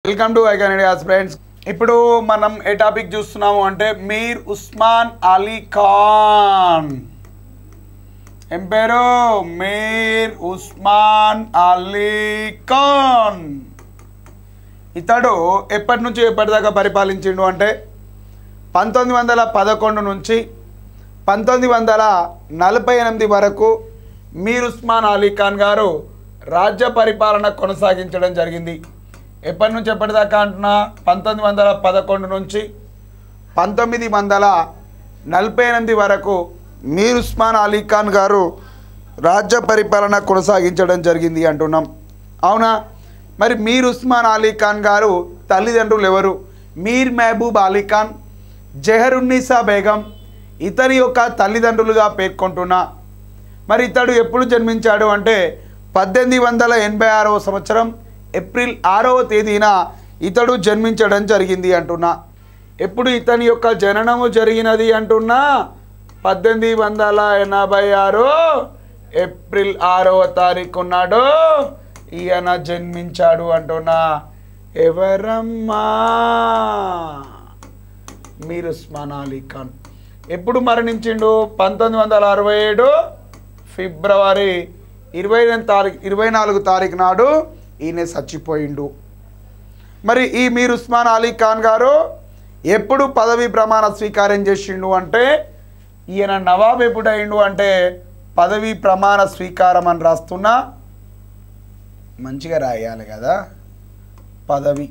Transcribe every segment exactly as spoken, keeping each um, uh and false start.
Welcome to icon India's friends. ఇప్పుడు మనం ఏ topic చూస్తున్నాము అంటే మీర్ ఉస్మాన్ అలీ ఖాన్. ఏం పేరు? మీర్ ఉస్మాన్ అలీ ఖాన్. ఇతడు ఎప్పటి నుంచి ఎప్పటిదాకా పరిపాలించిండు అంటే పంతొమ్మిది వందల పదకొండు నుంచి పంతొమ్మిది వందల నలభై ఎనిమిది వరకు మీర్ ఉస్మాన్ అలీ ఖాన్ గారు రాజ్య పరిపాలన కొనసాగించడం జరిగింది. ఎప్పటి నుంచి ఎప్పటిదాకా అంటున్నా? పంతొమ్మిది వందల పదకొండు నుంచి పంతొమ్మిది వందల నలభై ఎనిమిది వరకు మీర్ ఉస్మాన్ అలీ ఖాన్ గారు రాజ్య పరిపాలన కొనసాగించడం జరిగింది అంటున్నాం. అవునా? మరి మీర్ ఉస్మాన్ అలీ ఖాన్ గారు తల్లిదండ్రులు ఎవరు? మీర్ మహబూబ్ అలీ ఖాన్, జహరున్నీసా బేగం ఇతని యొక్క తల్లిదండ్రులుగా పేర్కొంటున్నా. మరి ఇతడు ఎప్పుడు జన్మించాడు అంటే పద్దెనిమిది వందల ఎనభై ఆరవ సంవత్సరం ఏప్రిల్ ఆరవ తేదీన ఇతడు జన్మించడం జరిగింది అంటున్నా. ఎప్పుడు ఇతని యొక్క జననము జరిగినది అంటున్నా? పద్దెనిమిది వందల ఎనభై ఆరు ఏప్రిల్ ఆరవ తారీఖు నాడు ఈయన జన్మించాడు అంటున్నా. ఎవరమ్మా? మీర్ ఉస్మాన్ అలీ ఖాన్. ఎప్పుడు మరణించిండు? పంతొమ్మిది వందల అరవై ఏడు ఫిబ్రవరి ఇరవై తారీఖు ఇరవై నాలుగు తారీఖు నాడు ఈయన చచ్చిపోయిండు. మరి ఈ మీర్ ఉస్మాన్ అలీ ఖాన్ గారు ఎప్పుడు పదవి ప్రమాణ స్వీకారం చేసిండు అంటే ఈయన నవాబ్ ఎప్పుడు అయిండు అంటే పదవి ప్రమాణ స్వీకారం అని రాస్తున్నా. మంచిగా రాయాలి కదా. పదవి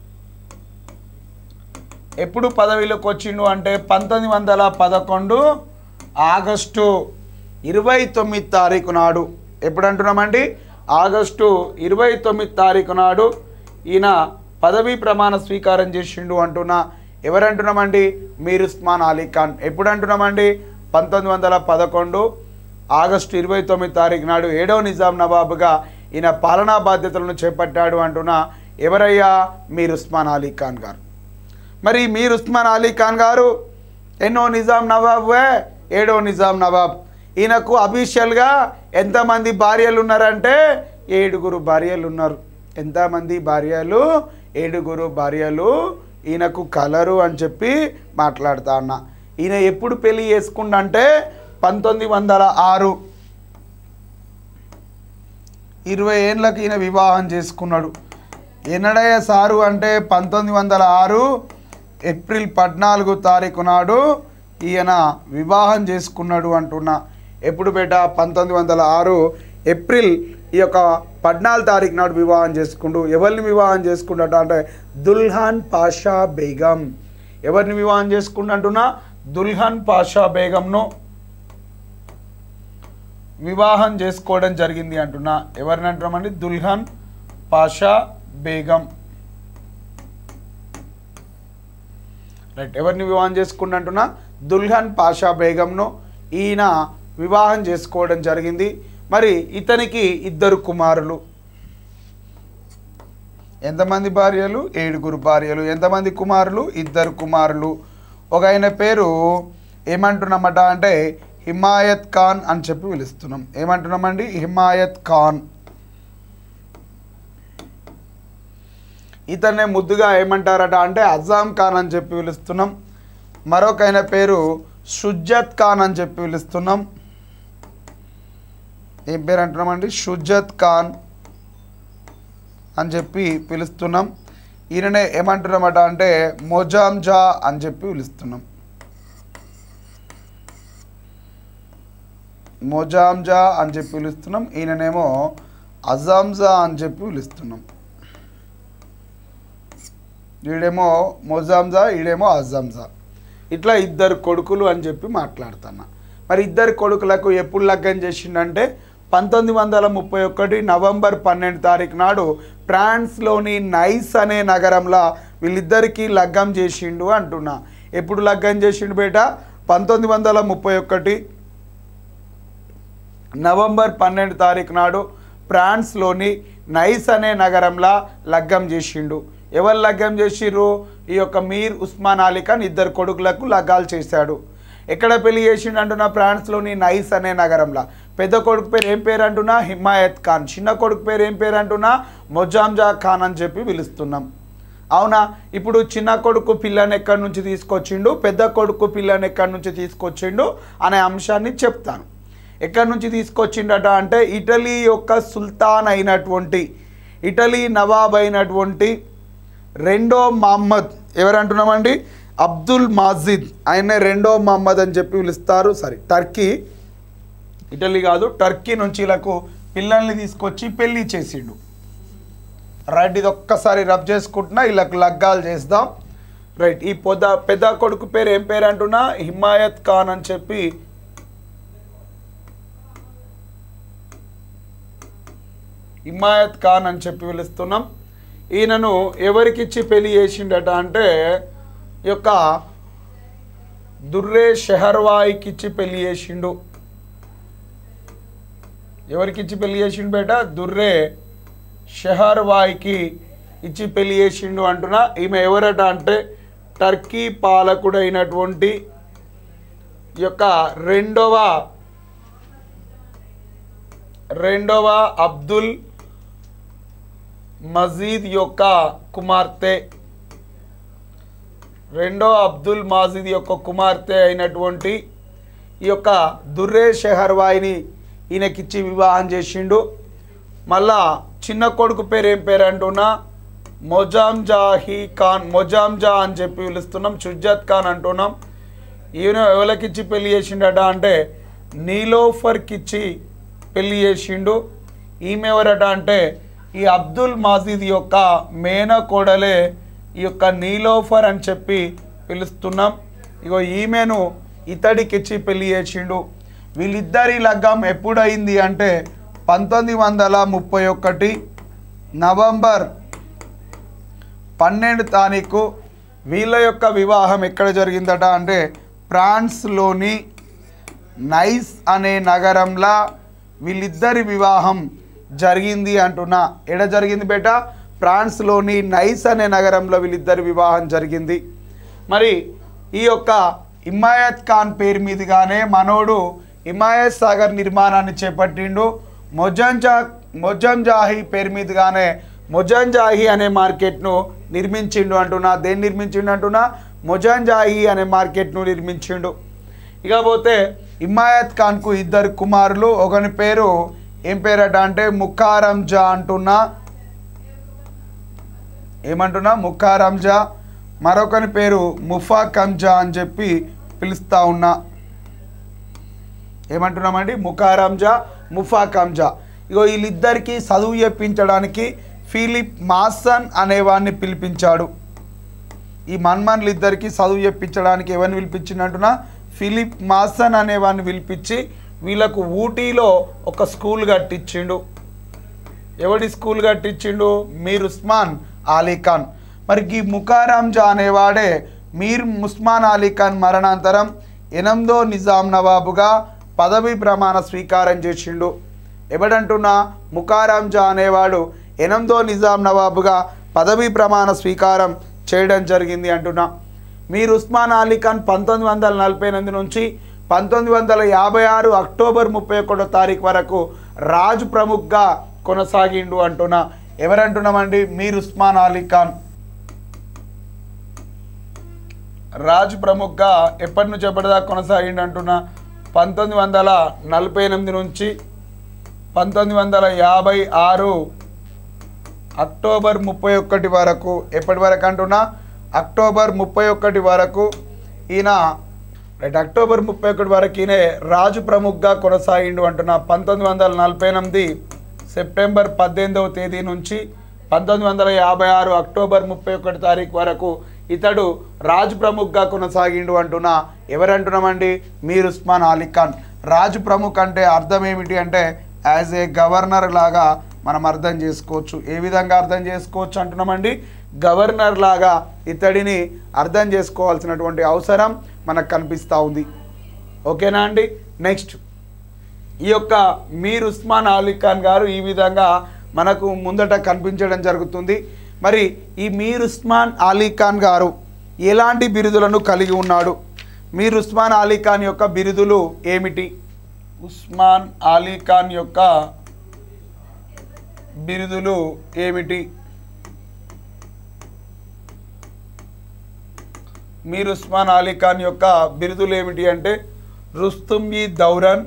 ఎప్పుడు పదవిలోకి వచ్చిండు అంటే పంతొమ్మిది వందల పదకొండు ఆగస్టు ఇరవై తొమ్మిది తారీఖు నాడు. ఎప్పుడు అంటున్నామండి? ఆగస్టు ఇరవై తొమ్మిది తారీఖు నాడు ఈయన పదవీ ప్రమాణ స్వీకారం చేసిండు అంటున్నా. ఎవరంటున్నామండి? మీర్ ఉస్మాన్ అలీ ఖాన్. ఎప్పుడు అంటున్నామండి? పంతొమ్మిది వందల పదకొండు ఆగస్టు ఇరవై తొమ్మిది తారీఖు నాడు ఏడవ నిజాం నవాబుగా ఈయన పాలనా బాధ్యతలను చేపట్టాడు అంటున్నా. ఎవరయ్యా? మీర్ ఉస్మాన్ అలీ ఖాన్ గారు. మరి మీర్ ఉస్మాన్ అలీ ఖాన్ గారు ఎన్నో నిజాం నవాబే? ఏడో నిజాం నవాబ్. ఈయనకు అఫీషియల్గా ఎంతమంది భార్యలు ఉన్నారంటే ఏడుగురు భార్యలు ఉన్నారు. ఎంతమంది భార్యలు? ఏడుగురు భార్యలు ఈయనకు కలరు అని చెప్పి మాట్లాడుతా అన్నా. ఈయన ఎప్పుడు పెళ్లి చేసుకుండంటే పంతొమ్మిది వందల ఆరు ఇరవై ఏళ్ళకి ఈయన వివాహం చేసుకున్నాడు. ఎన్నడయ్య సారు అంటే పంతొమ్మిది వందల ఆరు ఏప్రిల్ పద్నాలుగు తారీఖు నాడు ఈయన వివాహం చేసుకున్నాడు అంటున్నా. ఎప్పుడు బేట? పంతొమ్మిది వందల ఆరు ఏప్రిల్ ఈ యొక్క పద్నాలుగు తారీఖు నాడు వివాహం చేసుకుంటూ. ఎవరిని వివాహం చేసుకుంటాట అంటే దుల్హన్ పాషా బేగం. ఎవరిని వివాహం చేసుకుంటుంటున్నా? దుల్హన్ పాషా బేగంను వివాహం చేసుకోవడం జరిగింది అంటున్నా. ఎవరిని అంటున్నామండి? దుల్హన్ పాషా బేగం. రైట్. ఎవరిని వివాహం చేసుకుంటుంటున్నా? దుల్హన్ పాషా బేగంను ఈయన వివాహం చేసుకోవడం జరిగింది. మరి ఇతనికి ఇద్దరు కుమారులు. ఎంతమంది భార్యలు? ఏడుగురు భార్యలు. ఎంతమంది కుమారులు? ఇద్దరు కుమారులు. ఒక ఆయన పేరు ఏమంటున్నామట అంటే హిమాయత్ ఖాన్ అని చెప్పి పిలుస్తున్నాం. ఏమంటున్నామండి? హిమాయత్ ఖాన్. ఇతన్నే ముద్దుగా ఏమంటారట అంటే అజాం ఖాన్ అని చెప్పి పిలుస్తున్నాం. మరొక ఆయన పేరు షుజ్జత్ ఖాన్ అని చెప్పి పిలుస్తున్నాం. ఏం పేరు అంటున్నామండి? షుజ్జత్ ఖాన్ అని చెప్పి పిలుస్తున్నాం. ఈయననే ఏమంటున్నామట అంటే మొజాంజా అని చెప్పి పిలుస్తున్నాం. మొజాంజా అని చెప్పి పిలుస్తున్నాం. ఈయననేమో అజాంజా అని చెప్పి పిలుస్తున్నాం. ఈడేమో మొజాంజా, ఈడేమో అజాంజా. ఇట్లా ఇద్దరు కొడుకులు అని చెప్పి మాట్లాడుతున్నా. మరి ఇద్దరు కొడుకులకు ఎప్పుడు లగ్గం చేసిండంటే పంతొమ్మిది వందల ముప్పై ఒకటి నవంబర్ పన్నెండు తారీఖు నాడు ఫ్రాన్స్లోని నైస్ అనే నగరంలో వీళ్ళిద్దరికీ లగ్గం చేసిండు అంటున్నా. ఎప్పుడు లగ్గం చేసిండు బేట? పంతొమ్మిది వందల ముప్పై ఒకటి నవంబర్ పన్నెండు తారీఖు నాడు ఫ్రాన్స్లోని నైస్ అనే నగరంలో లగ్గం చేసిండు. ఎవరు లగ్గం చేసిర్రు? ఈ యొక్క మీర్ ఉస్మాన్ అలీ ఖాన్ ఇద్దరు కొడుకులకు లగ్గాలు చేశాడు. ఎక్కడ పెళ్లి చేసిండు అంటున్నా? ఫ్రాన్స్లోని నైస్ అనే నగరంలో. పెద్ద కొడుకు పేరు ఏం పేరు అంటున్నా? హిమాయత్ ఖాన్. చిన్న కొడుకు పేరు ఏం పేరు అంటున్నా? మొజాంజా ఖాన్ అని చెప్పి పిలుస్తున్నాం. అవునా? ఇప్పుడు చిన్న కొడుకు పిల్లని ఎక్కడి నుంచి తీసుకొచ్చిండు, పెద్ద కొడుకు పిల్లని ఎక్కడి నుంచి తీసుకొచ్చిండు అనే అంశాన్ని చెప్తాను. ఎక్కడి నుంచి తీసుకొచ్చిండట అంటే ఇటలీ యొక్క సుల్తాన్ అయినటువంటి, ఇటలీ నవాబ్ అయినటువంటి రెండో మహమ్మద్, ఎవరంటున్నామండి, అబ్దుల్ మాజిద్, ఆయన రెండో మహమ్మద్ అని చెప్పి పిలుస్తారు. సారీ, టర్కీ, ఇటలీ కాదు, టర్కీ నుంచి వీళ్ళకు పిల్లల్ని తీసుకొచ్చి పెళ్ళి చేసిండు. రైట్, ఇది ఒక్కసారి రబ్ చేసుకుంటున్నా, వీళ్ళకు లగ్గాలు చేద్దాం. రైట్, ఈ పొద పెద్ద కొడుకు పేరు ఏం పేరు అంటున్నా, హిమాయత్ ఖాన్ అని చెప్పి హిమాయత్ ఖాన్ అని చెప్పి పిలుస్తున్నాం. ఈయనను ఎవరికిచ్చి పెళ్లి చేసిండట అంటే ఈ యొక్క దుర్రే షెహర్వాయికి ఇచ్చి పెళ్లి చేసిండు. ఎవరికిచ్చి పెళ్లి చేసిండు బేట? దుర్రే షెహర్వాయికి ఇచ్చి పెళ్లి చేసిండు అంటున్నా. ఈమె ఎవరట అంటే టర్కీ పాలకుడైనటువంటి ఈ యొక్క రెండవ రెండవ అబ్దుల్ మజీద్ యొక్క కుమార్తె, రెండో అబ్దుల్ మాజిద్ యొక్క కుమార్తె అయినటువంటి ఈ యొక్క దుర్రే షెహర్వాయిని ఈయనకిచ్చి వివాహం చేసిండు. మళ్ళా చిన్న కొడుకు పేరు ఏం పేరు అంటున్నా, మొజాంజాహీ ఖాన్, మొజాంజా అని చెప్పి పిలుస్తున్నాం. షుజ్జత్ ఖాన్ అంటున్నాం. ఈయన ఎవరికిచ్చి పెళ్లి చేసిండట అంటే నీలోఫర్కిచ్చి పెళ్లి చేసిండు. ఈమె ఎవరట అంటే ఈ అబ్దుల్ మాజిద్ యొక్క మేనకోడలే ఈ యొక్క నీలోఫర్ అని చెప్పి పిలుస్తున్నాం. ఇగో ఈమెను ఇతడికిచ్చి పెళ్లి చేసిండు. వీళ్ళిద్దరి లగ్గం ఎప్పుడైంది అంటే పంతొమ్మిది వందల ముప్పై ఒకటి నవంబర్ పన్నెండు తారీఖు వీళ్ళ యొక్క వివాహం ఎక్కడ జరిగిందట అంటే ఫ్రాన్స్లోని నైస్ అనే నగరంలో వీళ్ళిద్దరి వివాహం జరిగింది అంటున్నా. ఎడ జరిగింది బేట? ఫ్రాన్స్లోని నైస్ అనే నగరంలో వీళ్ళిద్దరి వివాహం జరిగింది. మరి ఈ యొక్క హిమాయత్ ఖాన్ పేరు మీదుగానే మనోడు హిమాయత్ సాగర్ నిర్మాణాన్ని చేపట్టిండు. మొజంజా మొజంజాహీ పేరు మీదుగానే మొజంజాహీ అనే మార్కెట్ను నిర్మించిండు అంటున్నా. దేన్ని నిర్మించిండు అంటున్నా? మొజంజాహీ అనే మార్కెట్ను నిర్మించిండు. ఇకపోతే హిమాయత్ ఖాన్కు ఇద్దరు కుమారులు. ఒకని పేరు ఏం పేరట అంటే ముఖారంజా అంటున్నా. ఏమంటున్నా? ముఖారంజా. మరొకని పేరు ముఫాకంజా అని చెప్పి పిలుస్తూ ఉన్నా. ఏమంటున్నామండి? ముఖారంజా, ముఫాకంజా. ఇగో వీళ్ళిద్దరికీ చదువు చెప్పించడానికి ఫిలిప్ మాసన్ అనేవాడిని పిలిపించాడు. ఈ మన్మన్లు ఇద్దరికి చదువు చెప్పించడానికి ఎవరిని పిలిపించిందంటున్నా? ఫిలిప్ మాసన్ అనేవాడిని పిలిపించి వీళ్ళకు ఊటీలో ఒక స్కూల్ కట్టించిండు. ఎవడి స్కూల్ కట్టించిండు? మీర్ ఉస్మాన్ అలీ ఖాన్. మరి ఈ ముఖారంజా అనేవాడే మీర్ ఉస్మాన్ అలీ ఖాన్ మరణాంతరం ఎనిమిదో నిజాం నవాబుగా పదవి ప్రమాణ స్వీకారం చేసిండు. ఎవడంటున్నా? ముఖారంజా అనేవాడు ఎనిమిదో నిజాం నవాబుగా పదవి ప్రమాణ స్వీకారం చేయడం జరిగింది అంటున్నా. మీర్ ఉస్మాన్ అలీ ఖాన్ పంతొమ్మిది వందల నలభై ఎనిమిది నుంచి పంతొమ్మిది వందల యాభై ఆరు అక్టోబర్ ముప్పై ఒకటో తారీఖు వరకు రాజ్ ప్రముఖ్గా కొనసాగిండు అంటున్నా. ఎవరంటున్నామండి? మీర్ ఉస్మాన్ అలీ ఖాన్ రాజ్ ప్రముఖ్గా ఎప్పటి నుంచి ఎప్పటిదాకా కొనసాగిండు అంటున్నా? పంతొమ్మిది వందల నలభై ఎనిమిది నుంచి పంతొమ్మిది వందల యాభై ఆరు అక్టోబర్ ముప్పై ఒకటి వరకు. ఎప్పటి వరకు అంటున్నా? అక్టోబర్ ముప్పై ఒకటి వరకు ఈయన రైట్ అక్టోబర్ ముప్పై ఒకటి వరకు ఈయన రాజు ప్రముఖ్గా కొనసాగిండు అంటున్నా. పంతొమ్మిది వందల నలభై ఎనిమిది సెప్టెంబర్ పద్దెనిమిదవ తేదీ నుంచి పంతొమ్మిది వందల యాభై ఆరు అక్టోబర్ ముప్పై ఒకటి తారీఖు వరకు ఇతడు రాజు ప్రముఖ్గా కొనసాగిండు అంటున్నా. ఎవరంటున్నామండి? మీర్ ఉస్మాన్ అలీ ఖాన్. రాజు ప్రముఖ్ అంటే అర్థం ఏమిటి అంటే యాజ్ ఏ గవర్నర్ లాగా మనం అర్థం చేసుకోవచ్చు. ఏ విధంగా అర్థం చేసుకోవచ్చు అంటున్నామండి? గవర్నర్ లాగా ఇతడిని అర్థం చేసుకోవాల్సినటువంటి అవసరం మనకు కనిపిస్తూ ఉంది. ఓకేనా అండి? నెక్స్ట్ ఈ యొక్క మీర్ ఉస్మాన్ అలీ ఖాన్ గారు ఈ విధంగా మనకు ముందట కనిపించడం జరుగుతుంది. మరి ఈ మీర్ ఉస్మాన్ అలీ ఖాన్ గారు ఎలాంటి బిరుదులను కలిగి ఉన్నాడు? మీర్ ఉస్మాన్ అలీ ఖాన్ యొక్క బిరుదులు ఏమిటి? ఉస్మాన్ అలీ ఖాన్ యొక్క బిరుదులు ఏమిటి? మీర్ ఉస్మాన్ అలీ ఖాన్ యొక్క బిరుదులు ఏమిటి అంటే రుస్తుమ్-ఈ దౌరన్,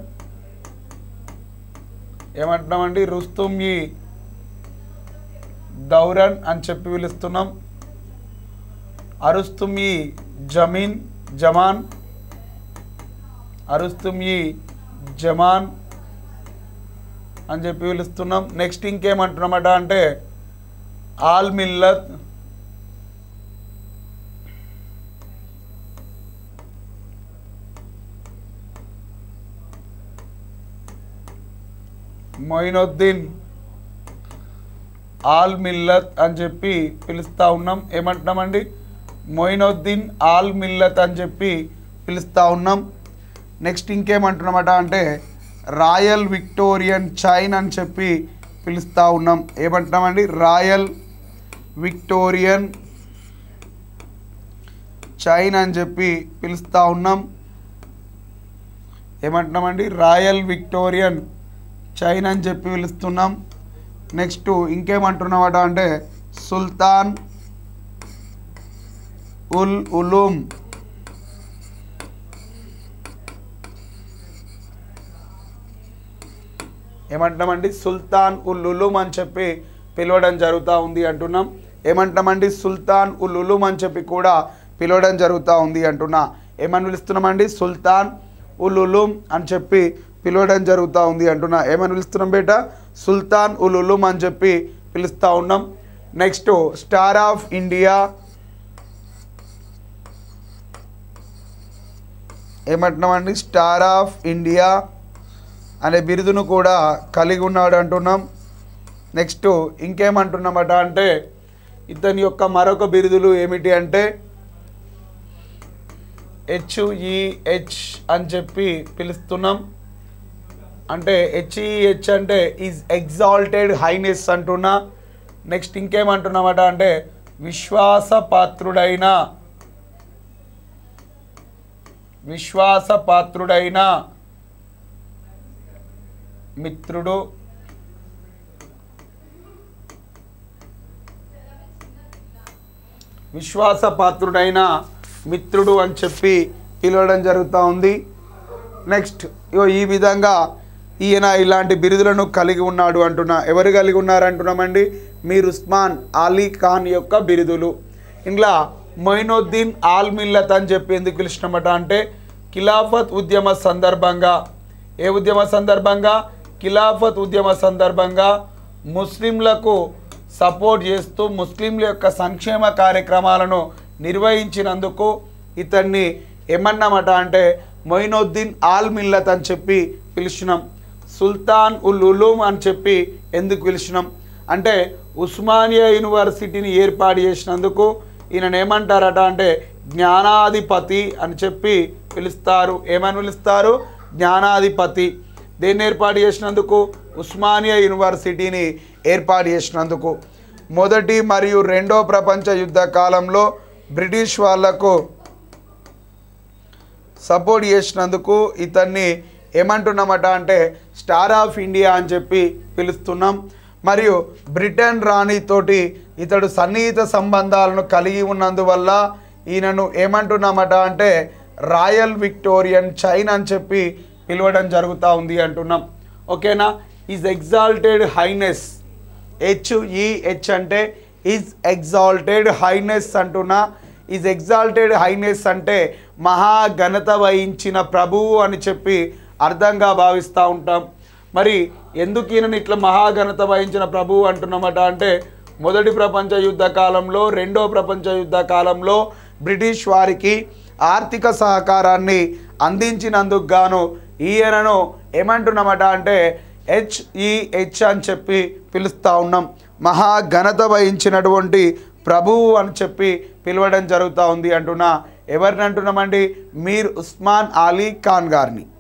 ఏమంటున్నామండి రుస్తుమ్-ఈ దౌరన్ అని చెప్పి పిలుస్తున్నాం. అరుస్తుమ్-ఈ జమీన్ జమాన్, అరుస్తుమ్-ఈ జమాన్ అని చెప్పి పిలుస్తున్నాం. నెక్స్ట్ ఇంకేమంటున్నామట అంటే ఆల్ మిల్లత్, మొయినుద్దీన్ ఆల్ మిల్లత్ అని చెప్పి పిలుస్తూ ఉన్నాం. ఏమంటున్నామండి మొయినుద్దీన్ ఆల్ మిల్లత్ అని చెప్పి పిలుస్తూ ఉన్నాం. నెక్స్ట్ ఇంకేమంటున్నామట అంటే రాయల్ విక్టోరియన్ చైన్ అని చెప్పి పిలుస్తూ ఉన్నాం. ఏమంటున్నామండి రాయల్ విక్టోరియన్ చైన్ అని చెప్పి పిలుస్తూ ఉన్నాం. ఏమంటున్నామండి రాయల్ విక్టోరియన్ చైన్ అని చెప్పి పిలుస్తున్నాం. నెక్స్ట్ ఇంకేమంటున్నామట అంటే సుల్తాన్ ఉల్ ఉలూమ్, ఏమంటున్నామండి సుల్తాన్ ఉల్ ఉలూమ్ అని చెప్పి పిలవడం జరుగుతూ ఉంది అంటున్నాం. ఏమంటున్నామండి సుల్తాన్ ఉల్ ఉలూమ్ అని చెప్పి కూడా పిలవడం జరుగుతూ ఉంది అంటున్నా. ఏమని పిలుస్తున్నామండి సుల్తాన్ ఉల్ ఉలూమ్ అని చెప్పి పిలవడం జరుగుతూ ఉంది అంటున్నా. ఏమని పిలుస్తున్నాం బేట సుల్తాన్ ఉల్ ఉలూమ్ అని చెప్పి పిలుస్తూ ఉన్నాం. నెక్స్ట్ స్టార్ ఆఫ్ ఇండియా, ఏమంటున్నామండి స్టార్ ఆఫ్ ఇండియా అనే బిరుదును కూడా కలిగి ఉన్నాడు అంటున్నాం. నెక్స్ట్ ఇంకేమంటున్నామట అంటే ఇతని యొక్క మరొక బిరుదులు ఏమిటి అంటే హెచ్ఈహెచ్ అని చెప్పి పిలుస్తున్నాం. అంటే హెచ్ఈహెచ్ అంటే ఈజ్ ఎగ్జాల్టెడ్ హైనెస్ అంటున్నా. నెక్స్ట్ ఇంకేమంటున్నామట అంటే విశ్వాసపాత్రుడైన విశ్వాసపాత్రుడైన మిత్రుడు, విశ్వాసపాత్రుడైన మిత్రుడు అని చెప్పి పిలవడం జరుగుతూ ఉంది. నెక్స్ట్ ఈ విధంగా ఈయన ఇలాంటి బిరుదులను కలిగి ఉన్నాడు అంటున్నా. ఎవరు కలిగి ఉన్నారు అంటున్నామండి మీర్ ఉస్మాన్ అలీ ఖాన్ యొక్క బిరుదులు. ఇంట్లో మొయినుద్దీన్ ఆల్ మిల్లత్ అని చెప్పి ఎందుకు పిలిచినమాట అంటే ఖిలాఫత్ ఉద్యమ సందర్భంగా, ఏ ఉద్యమ సందర్భంగా ఖిలాఫత్ ఉద్యమ సందర్భంగా ముస్లింలకు సపోర్ట్ చేస్తూ ముస్లింల యొక్క సంక్షేమ కార్యక్రమాలను నిర్వహించినందుకు ఇతన్ని ఏమన్నామట అంటే మొయినుద్దీన్ ఆల్ మిల్లత్ అని చెప్పి పిలిచినాం. సుల్తాన్ ఉల్ ఉలూమ్ అని చెప్పి ఎందుకు పిలిచినాం అంటే ఉస్మానియా యూనివర్సిటీని ఏర్పాటు చేసినందుకు ఈయనను ఏమంటారట అంటే జ్ఞానాధిపతి అని చెప్పి పిలుస్తారు. ఏమని పిలుస్తారు జ్ఞానాధిపతి. దేన్ని ఏర్పాటు చేసినందుకు ఉస్మానియా యూనివర్సిటీని ఏర్పాటు చేసినందుకు. మొదటి మరియు రెండో ప్రపంచ యుద్ధ కాలంలో బ్రిటిష్ వాళ్లకు సపోర్ట్ చేసినందుకు ఇతన్ని ఏమంటున్నామట అంటే స్టార్ ఆఫ్ ఇండియా అని చెప్పి పిలుస్తున్నాం. మరియు బ్రిటన్ రాణితోటి ఇతడు సన్నిహిత సంబంధాలను కలిగి ఉన్నందువల్ల ఈయనను ఏమంటున్నామట అంటే రాయల్ విక్టోరియన్ చైన్ అని చెప్పి పిలవడం జరుగుతూ ఉంది అంటున్నాం. ఓకేనా. ఈజ్ ఎగ్జాల్టెడ్ హైనెస్, హెచ్ఈహెచ్ అంటే ఈజ్ ఎగ్జాల్టెడ్ హైనెస్ అంటున్నా. ఈజ్ ఎగ్జాల్టెడ్ హైనెస్ అంటే మహాఘనత వహించిన ప్రభువు అని చెప్పి అర్థంగా భావిస్తూ ఉంటాం. మరి ఎందుకు ఈయనని ఇట్లా మహాఘనత వహించిన ప్రభువు అంటున్నామట అంటే మొదటి ప్రపంచ యుద్ధ కాలంలో రెండో ప్రపంచ యుద్ధ కాలంలో బ్రిటిష్ వారికి ఆర్థిక సహకారాన్ని అందించినందుకు గాను ఈయనను ఏమంటున్నామట అంటే హెచ్ఈహెచ్ అని చెప్పి పిలుస్తూ ఉన్నాం. మహాఘనత వహించినటువంటి ప్రభువు అని చెప్పి పిలవడం జరుగుతూ ఉంది అంటున్నా. ఎవరిని అంటున్నామండి మీర్ ఉస్మాన్ అలీ ఖాన్ గారిని.